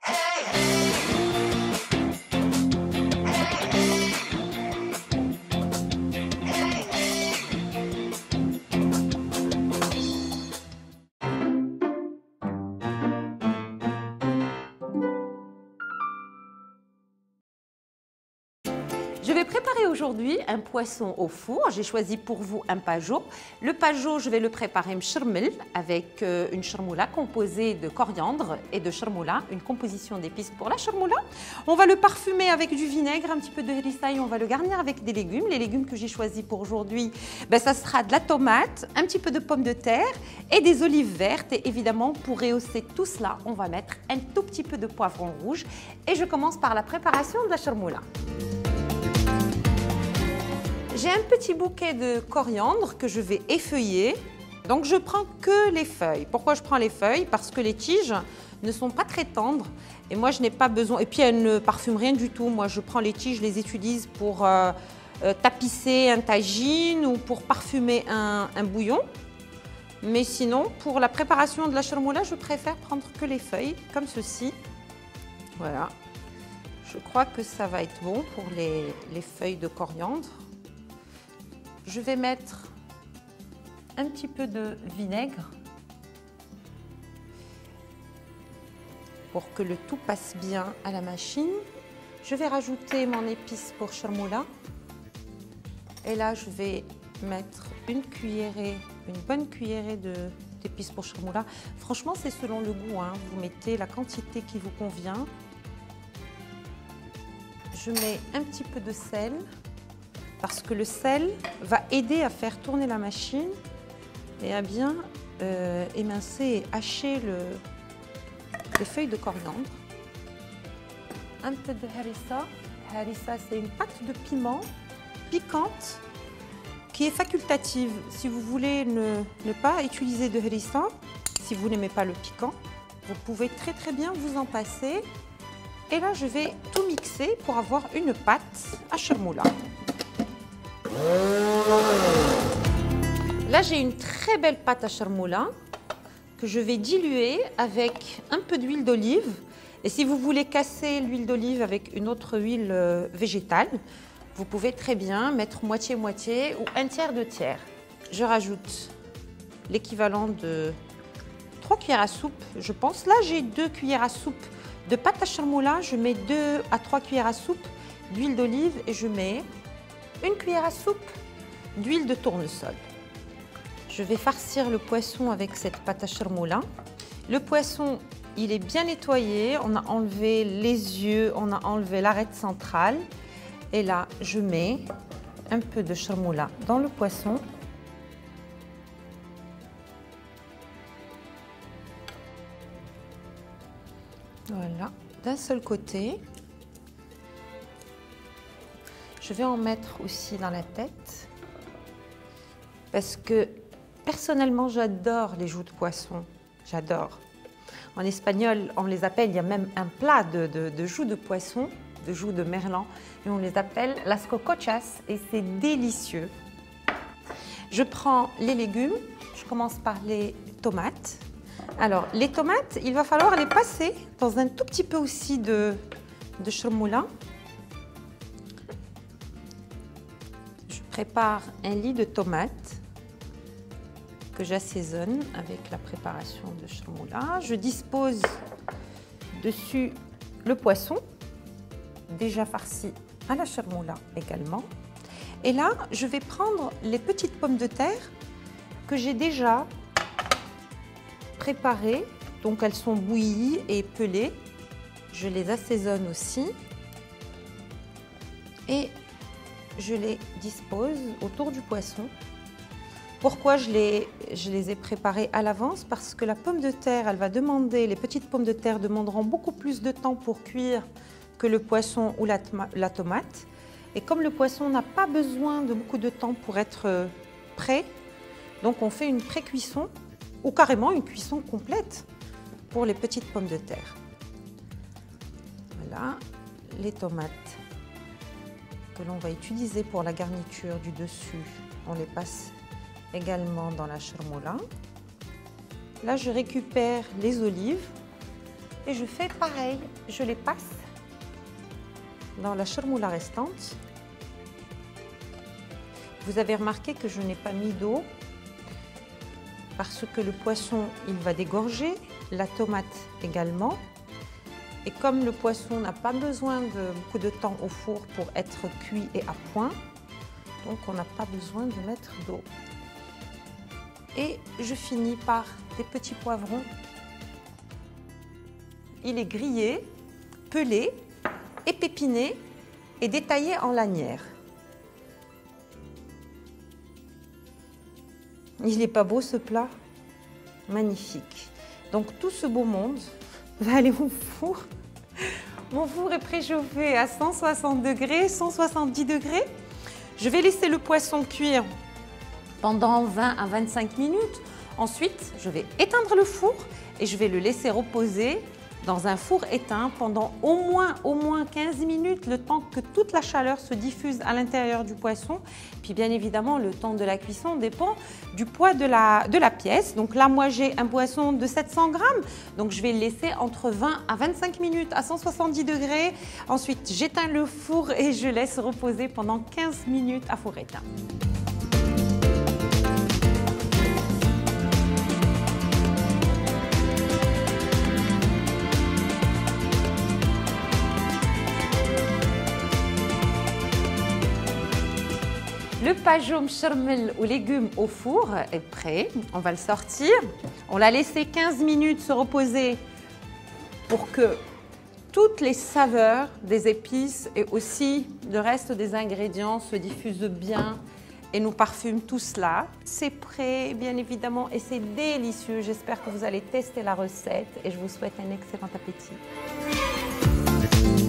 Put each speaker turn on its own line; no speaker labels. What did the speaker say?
Je vais préparer aujourd'hui un poisson au four. J'ai choisi pour vous un pajot. Le pajot, je vais le préparer mchirmel avec une charmoula composée de coriandre et de charmoula, une composition d'épices pour la charmoula. On va le parfumer avec du vinaigre, un petit peu de hérissa et on va le garnir avec des légumes. Les légumes que j'ai choisis pour aujourd'hui, ça sera de la tomate, un petit peu de pommes de terre et des olives vertes. Et évidemment, pour rehausser tout cela, on va mettre un tout petit peu de poivron rouge. Et je commence par la préparation de la charmoula. J'ai un petit bouquet de coriandre que je vais effeuiller. Donc je prends que les feuilles. Pourquoi je prends les feuilles? Parce que les tiges ne sont pas très tendres et moi je n'ai pas besoin. Et puis elles ne parfument rien du tout. Moi je prends les tiges, je les utilise pour tapisser un tagine ou pour parfumer un bouillon. Mais sinon, pour la préparation de la charmoula, je préfère prendre que les feuilles, comme ceci. Voilà. Je crois que ça va être bon pour les feuilles de coriandre. Je vais mettre un petit peu de vinaigre pour que le tout passe bien à la machine. Je vais rajouter mon épice pour charmoula. Et là, je vais mettre une bonne cuillerée d'épices pour charmoula. Franchement, c'est selon le goût, hein. Vous mettez la quantité qui vous convient. Je mets un petit peu de sel. Parce que le sel va aider à faire tourner la machine et à bien émincer et hacher les feuilles de coriandre. Un peu de harissa. Harissa, c'est une pâte de piment piquante qui est facultative. Si vous voulez ne pas utiliser de harissa, si vous n'aimez pas le piquant, vous pouvez très bien vous en passer. Et là, je vais tout mixer pour avoir une pâte à charmoula. Là, j'ai une très belle pâte à charmoula que je vais diluer avec un peu d'huile d'olive. Et si vous voulez casser l'huile d'olive avec une autre huile végétale, vous pouvez très bien mettre moitié-moitié ou un tiers de tiers. Je rajoute l'équivalent de 3 cuillères à soupe, je pense. Là, j'ai 2 cuillères à soupe de pâte à charmoula. Je mets 2 à 3 cuillères à soupe d'huile d'olive et je mets 1 cuillère à soupe d'huile de tournesol. Je vais farcir le poisson avec cette pâte à charmoula. Le poisson, il est bien nettoyé. On a enlevé les yeux, on a enlevé l'arête centrale. Et là, je mets un peu de charmoula dans le poisson. Voilà, d'un seul côté. Je vais en mettre aussi dans la tête parce que personnellement, j'adore les joues de poisson. J'adore. En espagnol, on les appelle, il y a même un plat de joues de poisson, de joues de merlan, et on les appelle las cocochas et c'est délicieux. Je prends les légumes, je commence par les tomates. Alors, les tomates, il va falloir les passer dans un tout petit peu aussi de charmoula. Prépare un lit de tomates que j'assaisonne avec la préparation de charmoula. Je dispose dessus le poisson, déjà farci à la charmoula également. Et là, je vais prendre les petites pommes de terre que j'ai déjà préparées. Donc elles sont bouillies et pelées. Je les assaisonne aussi. Et je les dispose autour du poisson. Pourquoi je les ai préparées à l'avance? Parce que la pomme de terre, les petites pommes de terre demanderont beaucoup plus de temps pour cuire que le poisson ou la tomate. Et comme le poisson n'a pas besoin de beaucoup de temps pour être prêt, donc on fait une pré-cuisson ou carrément une cuisson complète pour les petites pommes de terre. Voilà, les tomates que l'on va utiliser pour la garniture du dessus, on les passe également dans la charmoula. Là, je récupère les olives Et je fais pareil, je les passe dans la charmoula restante. Vous avez remarqué que je n'ai pas mis d'eau parce que le poisson, il va dégorger, la tomate également. Et comme le poisson n'a pas besoin de beaucoup de temps au four pour être cuit et à point, donc on n'a pas besoin de mettre d'eau. Et je finis par des petits poivrons. Il est grillé, pelé, épépiné et détaillé en lanières. Il n'est pas beau ce plat? Magnifique. Donc tout ce beau monde va aller au four. Mon four est préchauffé à 160 degrés, 170 degrés. Je vais laisser le poisson cuire pendant 20 à 25 minutes. Ensuite, je vais éteindre le four et je vais le laisser reposer dans un four éteint pendant au moins 15 minutes, le temps que toute la chaleur se diffuse à l'intérieur du poisson. Puis bien évidemment, le temps de la cuisson dépend du poids de la pièce. Donc là, moi, j'ai un poisson de 700 grammes. Donc je vais le laisser entre 20 à 25 minutes à 170 degrés. Ensuite, j'éteins le four et je laisse reposer pendant 15 minutes à four éteint. Le pajot mchermel aux légumes au four est prêt. On va le sortir. On l'a laissé 15 minutes se reposer pour que toutes les saveurs des épices et aussi le reste des ingrédients se diffusent bien et nous parfument tout cela. C'est prêt, bien évidemment, et c'est délicieux. J'espère que vous allez tester la recette et je vous souhaite un excellent appétit.